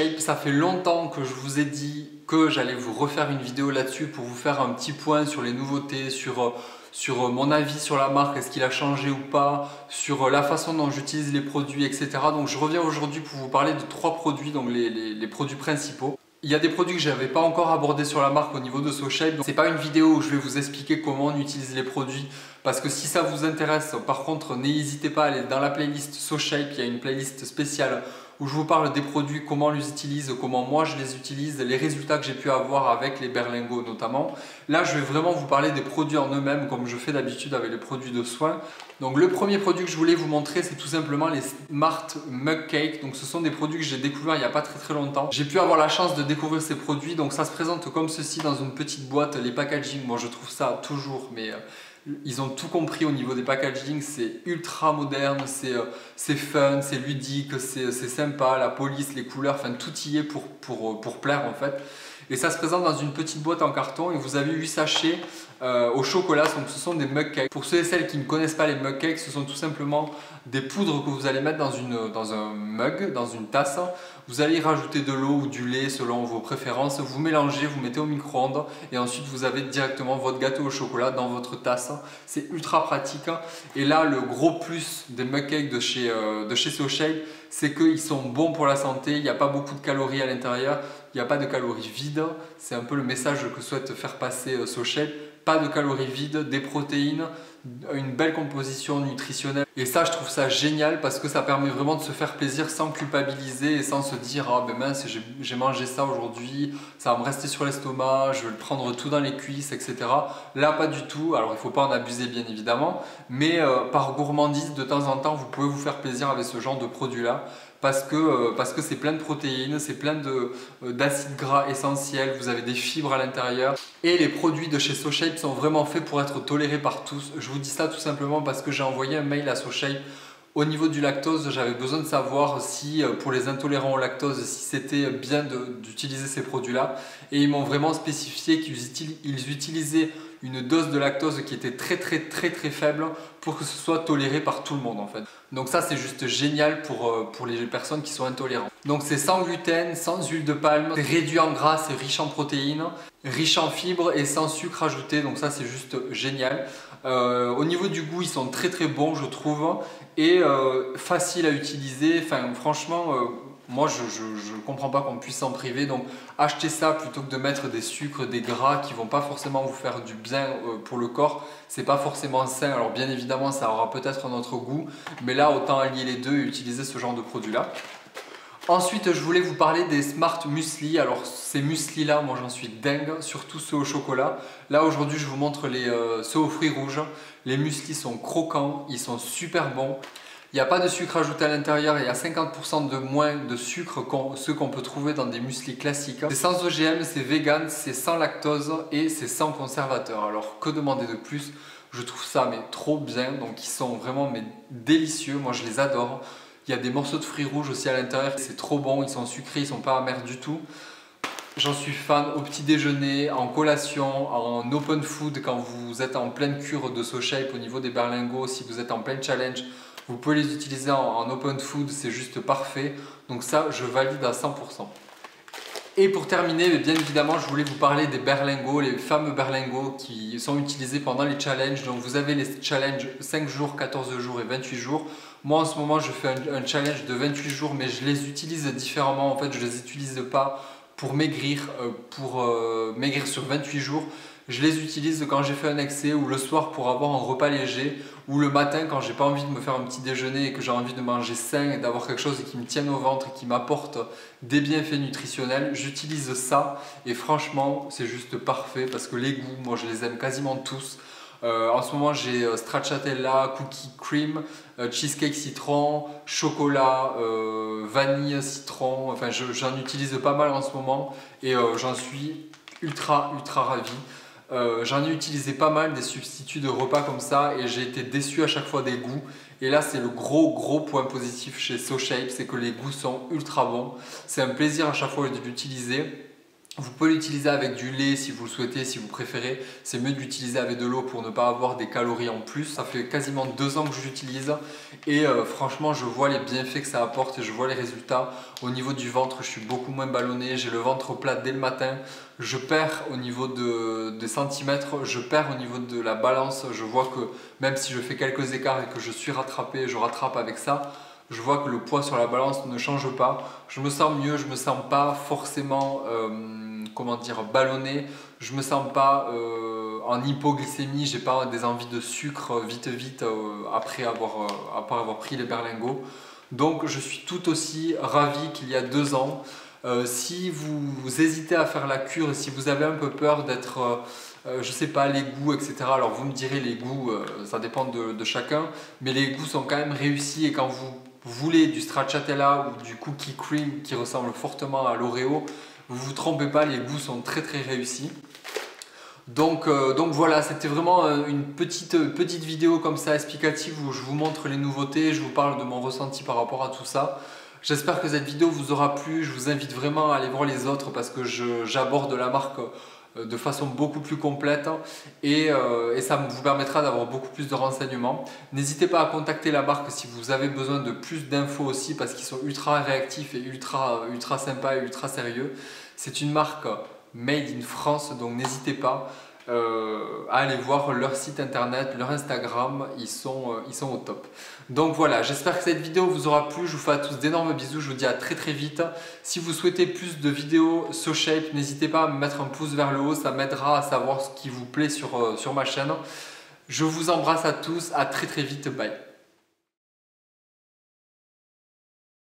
SoShape, ça fait longtemps que je vous ai dit que j'allais vous refaire une vidéo là-dessus pour vous faire un petit point sur les nouveautés, sur mon avis sur la marque, est-ce qu'il a changé ou pas, sur la façon dont j'utilise les produits, etc. Donc je reviens aujourd'hui pour vous parler de 3 produits, donc les produits principaux. Il y a des produits que je n'avais pas encore abordés sur la marque au niveau de SoShape. Ce n'est pas une vidéo où je vais vous expliquer comment on utilise les produits parce que si ça vous intéresse, par contre, n'hésitez pas à aller dans la playlist SoShape. Il y a une playlist spéciale où je vous parle des produits, comment on les utilise, comment moi je les utilise, les résultats que j'ai pu avoir avec les berlingots notamment. Là, je vais vraiment vous parler des produits en eux-mêmes comme je fais d'habitude avec les produits de soins. Donc le premier produit que je voulais vous montrer, c'est tout simplement les Smart Mug Cake. Donc ce sont des produits que j'ai découverts il n'y a pas très longtemps. J'ai pu avoir la chance de découvrir ces produits. Donc ça se présente comme ceci dans une petite boîte. Les packaging, moi je trouve ça toujours, mais ils ont tout compris au niveau des packaging. C'est ultra moderne, c'est fun, c'est ludique, c'est sympa, la police, les couleurs, enfin tout y est pour plaire en fait. Et ça se présente dans une petite boîte en carton et vous avez 8 sachets au chocolat, donc ce sont des mug cakes. Pour ceux et celles qui ne connaissent pas les mug cakes, ce sont tout simplement des poudres que vous allez mettre dans un mug, dans une tasse. Vous allez y rajouter de l'eau ou du lait selon vos préférences, vous mélangez, vous mettez au micro-ondes et ensuite vous avez directement votre gâteau au chocolat dans votre tasse. C'est ultra pratique. Et là, le gros plus des mug cakes de chez SoShape, c'est qu'ils sont bons pour la santé, il n'y a pas beaucoup de calories à l'intérieur, il n'y a pas de calories vides. C'est un peu le message que souhaite faire passer SoShape. Pas de calories vides, des protéines, une belle composition nutritionnelle. Et ça, je trouve ça génial parce que ça permet vraiment de se faire plaisir sans culpabiliser et sans se dire « Ah ben mince, j'ai mangé ça aujourd'hui, ça va me rester sur l'estomac, je vais le prendre tout dans les cuisses, etc. » Là, pas du tout. Alors, il ne faut pas en abuser bien évidemment, mais par gourmandise, de temps en temps, vous pouvez vous faire plaisir avec ce genre de produit-là. Parce que c'est plein de protéines, c'est plein d'acides gras essentiels, vous avez des fibres à l'intérieur. Et les produits de chez SoShape sont vraiment faits pour être tolérés par tous. Je vous dis ça tout simplement parce que j'ai envoyé un mail à SoShape. Au niveau du lactose, j'avais besoin de savoir si pour les intolérants au lactose, si c'était bien d'utiliser ces produits-là. Et ils m'ont vraiment spécifié qu'ils utilisaient une dose de lactose qui était très faible pour que ce soit toléré par tout le monde en fait. Donc ça c'est juste génial pour les personnes qui sont intolérantes. Donc c'est sans gluten, sans huile de palme, c'est réduit en gras, c'est riche en protéines, riche en fibres et sans sucre ajouté. Donc ça c'est juste génial. Au niveau du goût ils sont très bons je trouve et facile à utiliser. Enfin franchement moi je ne comprends pas qu'on puisse s'en priver, donc achetez ça plutôt que de mettre des sucres, des gras qui ne vont pas forcément vous faire du bien pour le corps. C'est pas forcément sain, alors bien évidemment ça aura peut-être un autre goût, mais là autant allier les deux et utiliser ce genre de produit là. Ensuite je voulais vous parler des Smart Muesli. Alors ces muesli là, moi j'en suis dingue, surtout ceux au chocolat. Là aujourd'hui je vous montre ceux aux fruits rouges. Les muesli sont croquants, ils sont super bons. Il n'y a pas de sucre ajouté à l'intérieur, il y a 50% de moins de sucre que ceux qu'on peut trouver dans des muesli classiques. C'est sans OGM, c'est vegan, c'est sans lactose et c'est sans conservateur. Alors que demander de plus? Je trouve ça mais trop bien, donc ils sont vraiment mais délicieux, moi je les adore. Il y a des morceaux de fruits rouges aussi à l'intérieur, c'est trop bon, ils sont sucrés, ils ne sont pas amers du tout. J'en suis fan au petit déjeuner, en collation, en open food quand vous êtes en pleine cure de SoShape au niveau des berlingots, si vous êtes en plein challenge. Vous pouvez les utiliser en open food, c'est juste parfait. Donc ça, je valide à 100%. Et pour terminer, bien évidemment, je voulais vous parler des berlingots, les fameux berlingots qui sont utilisés pendant les challenges. Donc vous avez les challenges 5 jours, 14 jours et 28 jours. Moi en ce moment, je fais un challenge de 28 jours, mais je les utilise différemment. En fait, je ne les utilise pas pour maigrir sur 28 jours. Je les utilise quand j'ai fait un excès ou le soir pour avoir un repas léger ou le matin quand j'ai pas envie de me faire un petit déjeuner et que j'ai envie de manger sain et d'avoir quelque chose qui me tienne au ventre et qui m'apporte des bienfaits nutritionnels. J'utilise ça et franchement c'est juste parfait parce que les goûts, moi je les aime quasiment tous. En ce moment j'ai stracciatella, cookie cream, cheesecake citron, chocolat, vanille citron, enfin j'en utilise pas mal en ce moment et j'en suis ultra ravi. J'en ai utilisé pas mal des substituts de repas comme ça et j'ai été déçu à chaque fois des goûts. Et là c'est le gros point positif chez SoShape, c'est que les goûts sont ultra bons. C'est un plaisir à chaque fois de l'utiliser. Vous pouvez l'utiliser avec du lait si vous le souhaitez, si vous préférez. C'est mieux d'utiliser avec de l'eau pour ne pas avoir des calories en plus. Ça fait quasiment 2 ans que je l'utilise et franchement je vois les bienfaits que ça apporte et je vois les résultats. Au niveau du ventre, je suis beaucoup moins ballonné, j'ai le ventre plat dès le matin. Je perds au niveau des centimètres, je perds au niveau de la balance. Je vois que même si je fais quelques écarts et que je suis rattrapé, je rattrape avec ça. Je vois que le poids sur la balance ne change pas. Je me sens mieux, je ne me sens pas forcément comment dire, ballonné. Je ne me sens pas en hypoglycémie, j'ai pas des envies de sucre vite après avoir pris les berlingots. Donc je suis tout aussi ravi qu'il y a 2 ans. Si vous hésitez à faire la cure et si vous avez un peu peur d'être je sais pas, les goûts, etc. Alors vous me direz, les goûts, ça dépend de chacun, mais les goûts sont quand même réussis et quand vous voulez du stracciatella ou du cookie cream qui ressemble fortement à l'Oreo, vous vous trompez pas, les goûts sont très réussis. Donc voilà, c'était vraiment une petite vidéo comme ça explicative où je vous montre les nouveautés, je vous parle de mon ressenti par rapport à tout ça. J'espère que cette vidéo vous aura plu, je vous invite vraiment à aller voir les autres parce que j'aborde la marque de façon beaucoup plus complète et ça vous permettra d'avoir beaucoup plus de renseignements. N'hésitez pas à contacter la marque si vous avez besoin de plus d'infos aussi parce qu'ils sont ultra réactifs et ultra sympas et ultra sérieux. C'est une marque made in France, donc n'hésitez pas à aller voir leur site internet, leur Instagram, ils sont au top. Donc voilà, j'espère que cette vidéo vous aura plu, je vous fais à tous d'énormes bisous, je vous dis à très vite. Si vous souhaitez plus de vidéos SoShape, n'hésitez pas à me mettre un pouce vers le haut, ça m'aidera à savoir ce qui vous plaît sur ma chaîne. Je vous embrasse à tous, à très vite, bye.